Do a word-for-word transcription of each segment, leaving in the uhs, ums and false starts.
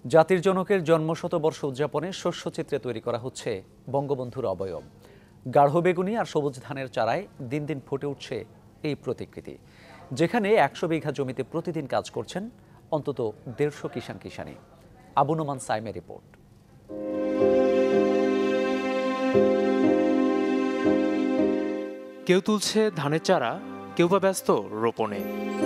জাতির জনকের জন্মশতবর্ষ উদযাপনে শস্যচিত্রে তৈরি করা হচ্ছে বঙ্গবন্ধুর অবয়ব। গাঢ় বেগুনি আর সবুজ ধানের চারায় দিন দিন ফুটে উঠছে এই প্রতিকৃতি, যেখানে একশো বিঘা জমিতে প্রতিদিন কাজ করছেন অন্তত দেড়শো কিষান কিষানি। আবু নোমান সাইমের রিপোর্ট। কেউ তুলছে ধানের চারা, কেউ বা ব্যস্ত রোপণে।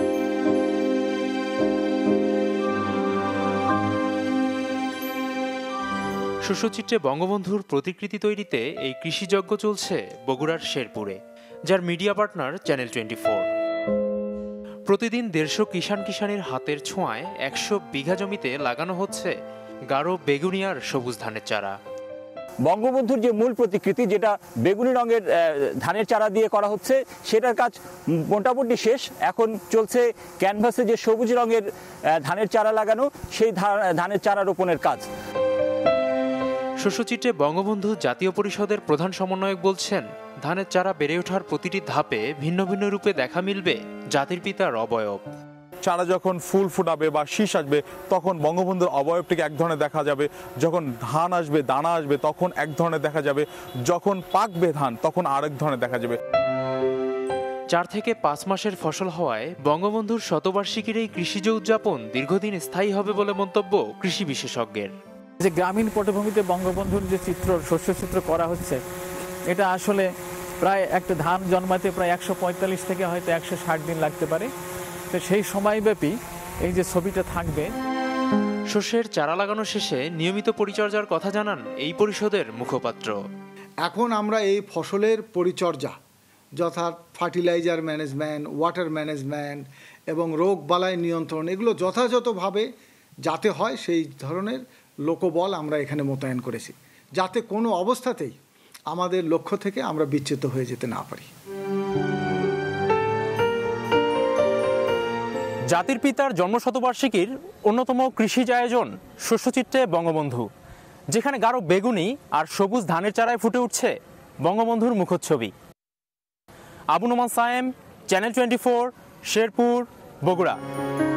শস্যচিত্রে বঙ্গবন্ধুর প্রতিকৃতি তৈরিতে এই কৃষিযজ্ঞ চলছে বগুড়ার শেরপুরে, যার media partner channel twenty four. প্রতিদিন দেড়শো কিষান কিষানির হাতের ছোঁয়ায় একশো বিঘা জমিতে লাগানো হচ্ছে গাঢ় বেগুনি আর সবুজ ধানের চারা। বঙ্গবন্ধুর যে মূল প্রতিকৃতি, যেটা বেগুনি রঙের ধানের চারা দিয়ে করা হচ্ছে, সেটার কাজ মোটামুটি শেষ। এখন চলছে ক্যানভাসে যে সবুজ রঙের ধানের চারা লাগানো, সেই ধানের চারা রোপণের কাজ। শস্যচিত্রে বঙ্গবন্ধু জাতীয় পরিষদের প্রধান সমন্বয়ক বলছেন, ধানের চারা বেড়ে ওঠার প্রতিটি ধাপে ভিন্ন ভিন্ন রূপে দেখা মিলবে জাতির পিতার অবয়ব। চারা যখন ফুল ফুটাবে বা শীষ আসবে, তখন বঙ্গবন্ধুর অবয়বটিকে এক ধরনের দেখা যাবে। যখন ধান আসবে, দানা আসবে, তখন এক ধরনের দেখা যাবে। যখন পাকবে ধান, তখন আরেক ধরনের দেখা যাবে। চার থেকে পাঁচ মাসের ফসল হওয়ায় বঙ্গবন্ধুর শতবার্ষিকীর এই কৃষিজ উদযাপন দীর্ঘদিন স্থায়ী হবে বলে মন্তব্য কৃষি বিশেষজ্ঞের। যে গ্রামীণ পটভূমিতে বঙ্গবন্ধুর যে চিত্র, শস্য চিত্র করা হচ্ছে, এটা আসলে প্রায় একটা ধান জন্মাতে প্রায় একশো পঁয়তাল্লিশ থেকে হয়তো একশো ষাট দিন লাগতে পারে। তো সেই সময়ব্যাপী এই যে ছবিটা থাকবে। শস্যের চারা লাগানো শেষে নিয়মিত পরিচর্যার কথা জানান এই পরিষদের মুখপাত্র। এখন আমরা এই ফসলের পরিচর্যা, যথা ফার্টিলাইজার ম্যানেজমেন্ট, ওয়াটার ম্যানেজমেন্ট এবং রোগ বালাই নিয়ন্ত্রণ, এগুলো যথাযথভাবে যাতে হয় সেই ধরনের লোকবল আমরা এখানে মোতায়েন করেছি, যাতে কোনো অবস্থাতেই আমাদের লক্ষ্য থেকে আমরা বিচ্যুত হয়ে যেতে না পারি। জাতির পিতার জন্মশতবার্ষিকীর অন্যতম কৃষিজ আয়োজন শস্যচিত্রে বঙ্গবন্ধু, যেখানে গাঢ় বেগুনি আর সবুজ ধানের চারায় ফুটে উঠছে বঙ্গবন্ধুর মুখচ্ছবি। Abu Noman Sayem, channel twenty four, Sherpur, Bogura.